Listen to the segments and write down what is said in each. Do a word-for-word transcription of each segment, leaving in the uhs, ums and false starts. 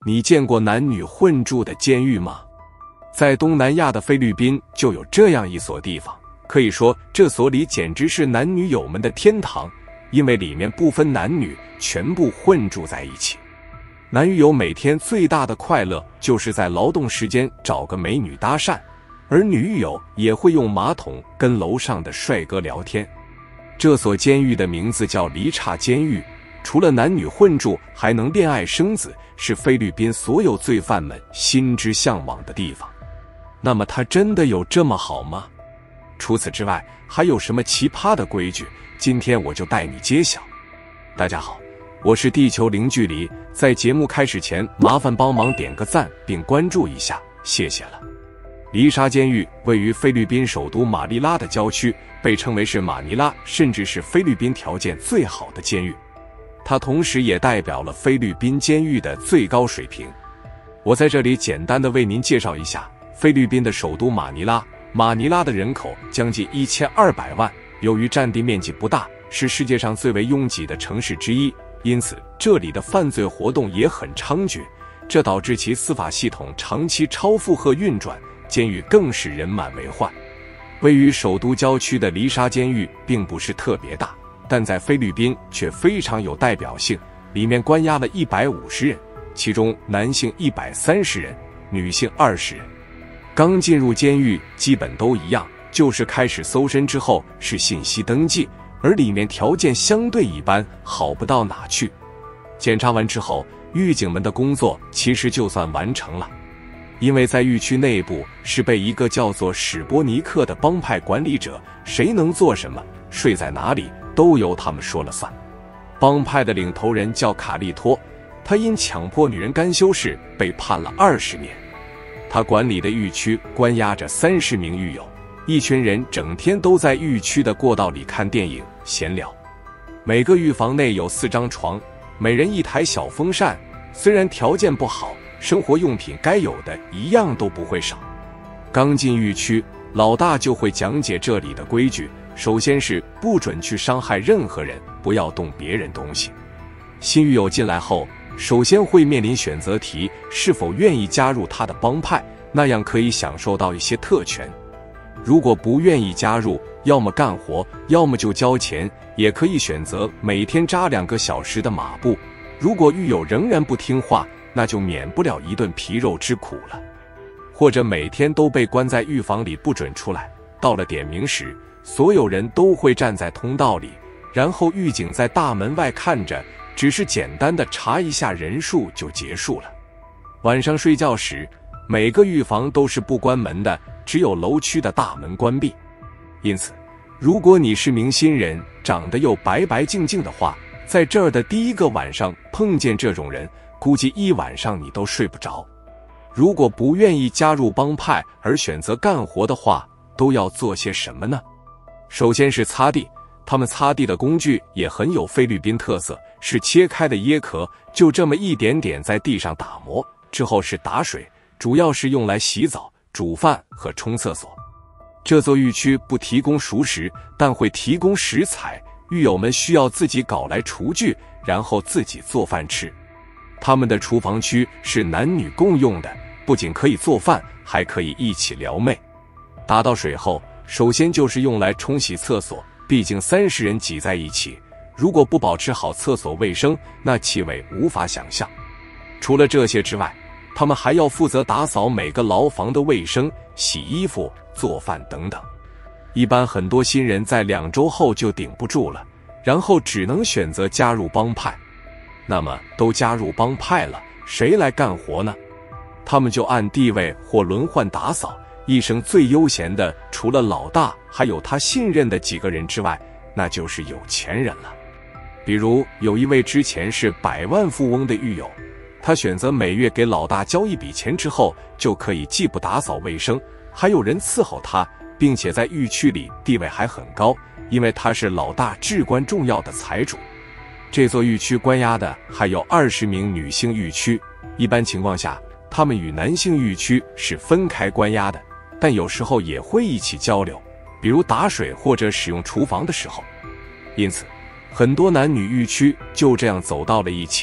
你见过男女混住的监狱吗？在东南亚的菲律宾就有这样一所地方，可以说这所里简直是男女友们的天堂，因为里面不分男女，全部混住在一起。男狱友每天最大的快乐就是在劳动时间找个美女搭讪，而女狱友也会用马桶跟楼上的帅哥聊天。这所监狱的名字叫梨刹监狱，除了男女混住，还能恋爱生子，是菲律宾所有罪犯们心之向往的地方。那么它真的有这么好吗？除此之外，还有什么奇葩的规矩？今天我就带你揭晓。大家好，我是地球零距离，在节目开始前，麻烦帮忙点个赞并关注一下，谢谢了。梨刹监狱位于菲律宾首都马尼拉的郊区，被称为是马尼拉甚至是菲律宾条件最好的监狱。它同时也代表了菲律宾监狱的最高水平。我在这里简单的为您介绍一下菲律宾的首都马尼拉。马尼拉的人口将近一千二百万，由于占地面积不大，是世界上最为拥挤的城市之一，因此这里的犯罪活动也很猖獗，这导致其司法系统长期超负荷运转，监狱更是人满为患。位于首都郊区的梨刹监狱并不是特别大，但在菲律宾却非常有代表性，里面关押了一百五十人，其中男性一百三十人，女性二十人。刚进入监狱基本都一样，就是开始搜身之后是信息登记，而里面条件相对一般，好不到哪去。检查完之后，狱警们的工作其实就算完成了，因为在狱区内部是被一个叫做史波尼克的帮派管理者，谁能做什么，睡在哪里都由他们说了算。帮派的领头人叫卡利托，他因强迫女人干休事被判了二十年。他管理的狱区关押着三十名狱友，一群人整天都在狱区的过道里看电影闲聊。每个狱房内有四张床，每人一台小风扇，虽然条件不好，生活用品该有的一样都不会少。刚进狱区，老大就会讲解这里的规矩，首先是不准去伤害任何人，不要动别人东西。新狱友进来后，首先会面临选择题，是否愿意加入他的帮派，那样可以享受到一些特权。如果不愿意加入，要么干活，要么就交钱，也可以选择每天扎两个小时的马步。如果狱友仍然不听话，那就免不了一顿皮肉之苦了。或者每天都被关在狱房里不准出来，到了点名时，所有人都会站在通道里，然后狱警在大门外看着，只是简单的查一下人数就结束了。晚上睡觉时，每个狱房都是不关门的，只有楼区的大门关闭。因此，如果你是名新人，长得又白白净净的话，在这儿的第一个晚上碰见这种人，估计一晚上你都睡不着。如果不愿意加入帮派而选择干活的话，都要做些什么呢？首先是擦地，他们擦地的工具也很有菲律宾特色，是切开的椰壳，就这么一点点在地上打磨，之后是打水，主要是用来洗澡、煮饭和冲厕所。这座狱区不提供熟食，但会提供食材，狱友们需要自己搞来厨具，然后自己做饭吃。他们的厨房区是男女共用的，不仅可以做饭，还可以一起撩妹。打到水后，首先就是用来冲洗厕所，毕竟三十人挤在一起，如果不保持好厕所卫生，那气味无法想象。除了这些之外，他们还要负责打扫每个牢房的卫生、洗衣服、做饭等等。一般很多新人在两周后就顶不住了，然后只能选择加入帮派。那么都加入帮派了，谁来干活呢？他们就按地位或轮换打扫，一生最悠闲的除了老大还有他信任的几个人之外，那就是有钱人了。比如有一位之前是百万富翁的狱友，他选择每月给老大交一笔钱之后，就可以既不打扫卫生，还有人伺候他，并且在狱区里地位还很高，因为他是老大至关重要的财主。这座狱区关押的还有二十名女性狱区，一般情况下，他们与男性狱区是分开关押的，但有时候也会一起交流，比如打水或者使用厨房的时候。因此，很多男女狱区就这样走到了一起。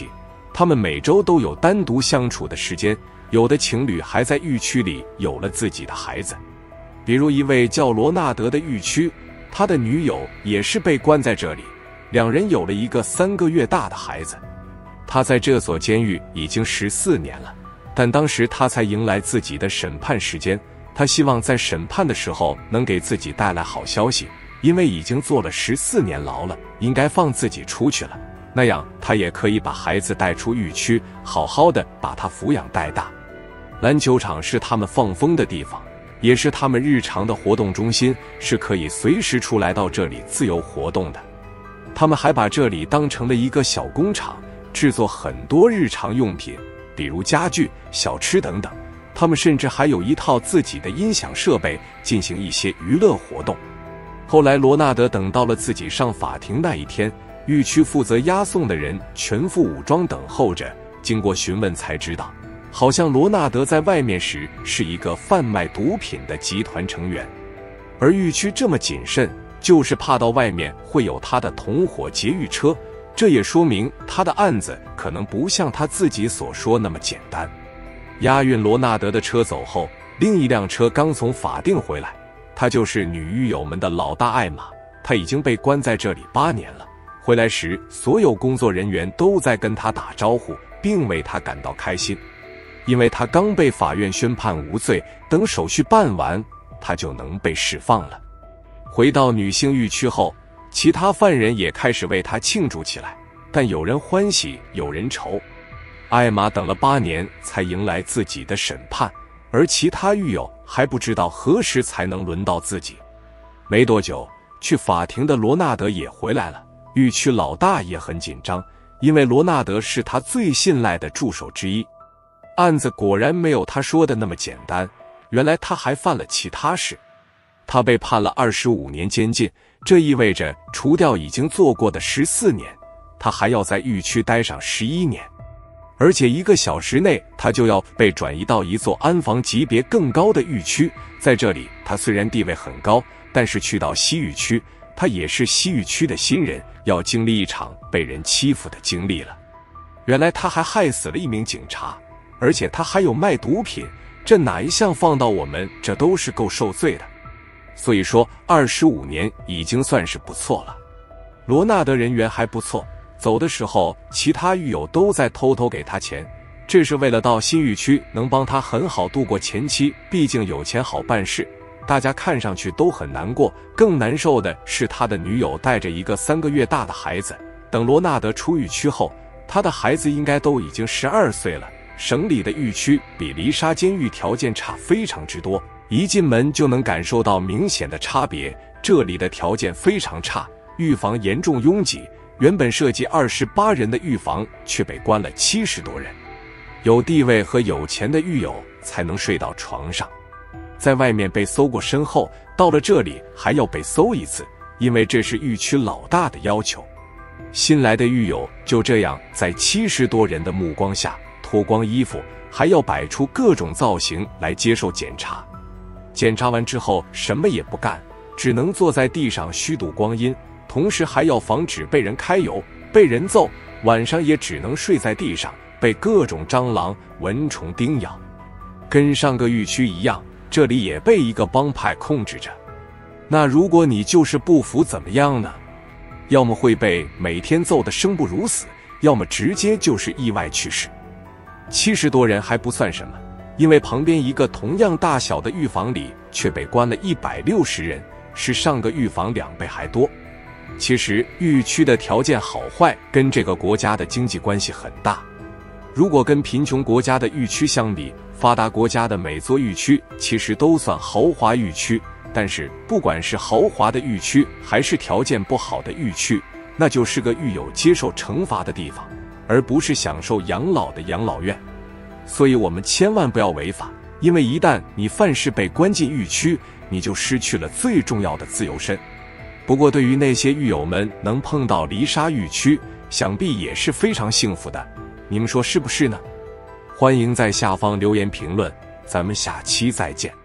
他们每周都有单独相处的时间，有的情侣还在狱区里有了自己的孩子。比如一位叫罗纳德的狱区，他的女友也是被关在这里，两人有了一个三个月大的孩子。他在这所监狱已经十四年了，但当时他才迎来自己的审判时间。他希望在审判的时候能给自己带来好消息，因为已经坐了十四年牢了，应该放自己出去了，那样他也可以把孩子带出狱区，好好的把他抚养带大。篮球场是他们放风的地方，也是他们日常的活动中心，是可以随时出来到这里自由活动的。他们还把这里当成了一个小工厂，制作很多日常用品，比如家具、小吃等等。他们甚至还有一套自己的音响设备，进行一些娱乐活动。后来罗纳德等到了自己上法庭那一天，狱区负责押送的人全副武装等候着。经过询问才知道，好像罗纳德在外面时是一个贩卖毒品的集团成员，而狱区这么谨慎，就是怕到外面会有他的同伙劫狱车。这也说明他的案子可能不像他自己所说那么简单。押运罗纳德的车走后，另一辆车刚从法定回来，他就是女狱友们的老大艾玛。他已经被关在这里八年了，回来时所有工作人员都在跟他打招呼，并为他感到开心，因为他刚被法院宣判无罪，等手续办完，他就能被释放了。回到女性狱区后，其他犯人也开始为他庆祝起来，但有人欢喜，有人愁。艾玛等了八年才迎来自己的审判，而其他狱友还不知道何时才能轮到自己。没多久，去法庭的罗纳德也回来了。狱区老大也很紧张，因为罗纳德是他最信赖的助手之一。案子果然没有他说的那么简单，原来他还犯了其他事。他被判了二十五年监禁，这意味着除掉已经坐过的十四年，他还要在狱区待上十一年。而且一个小时内，他就要被转移到一座安防级别更高的狱区。在这里，他虽然地位很高，但是去到西狱区，他也是西狱区的新人，要经历一场被人欺负的经历了。原来他还害死了一名警察，而且他还有卖毒品，这哪一项放到我们，这都是够受罪的。所以说，二十五年已经算是不错了。罗纳德人缘还不错。走的时候，其他狱友都在偷偷给他钱，这是为了到新狱区能帮他很好度过前期，毕竟有钱好办事。大家看上去都很难过，更难受的是他的女友带着一个三个月大的孩子。等罗纳德出狱区后，他的孩子应该都已经十二岁了。省里的狱区比黎沙监狱条件差非常之多，一进门就能感受到明显的差别。这里的条件非常差，狱房严重拥挤。原本设计二十八人的狱房，却被关了七十多人。有地位和有钱的狱友才能睡到床上，在外面被搜过身后，到了这里还要被搜一次，因为这是狱区老大的要求。新来的狱友就这样在七十多人的目光下脱光衣服，还要摆出各种造型来接受检查。检查完之后什么也不干，只能坐在地上虚度光阴。同时还要防止被人揩油、被人揍，晚上也只能睡在地上，被各种蟑螂、蚊虫叮咬。跟上个狱区一样，这里也被一个帮派控制着。那如果你就是不服怎么样呢？要么会被每天揍得生不如死，要么直接就是意外去世。七十多人还不算什么，因为旁边一个同样大小的狱房里却被关了一百六十人，是上个狱房两倍还多。其实狱区的条件好坏跟这个国家的经济关系很大。如果跟贫穷国家的狱区相比，发达国家的每座狱区其实都算豪华狱区。但是不管是豪华的狱区还是条件不好的狱区，那就是个狱友接受惩罚的地方，而不是享受养老的养老院。所以我们千万不要违法，因为一旦你犯事被关进狱区，你就失去了最重要的自由身。不过对于那些狱友们能碰到黎沙狱区，想必也是非常幸福的，你们说是不是呢？欢迎在下方留言评论，咱们下期再见。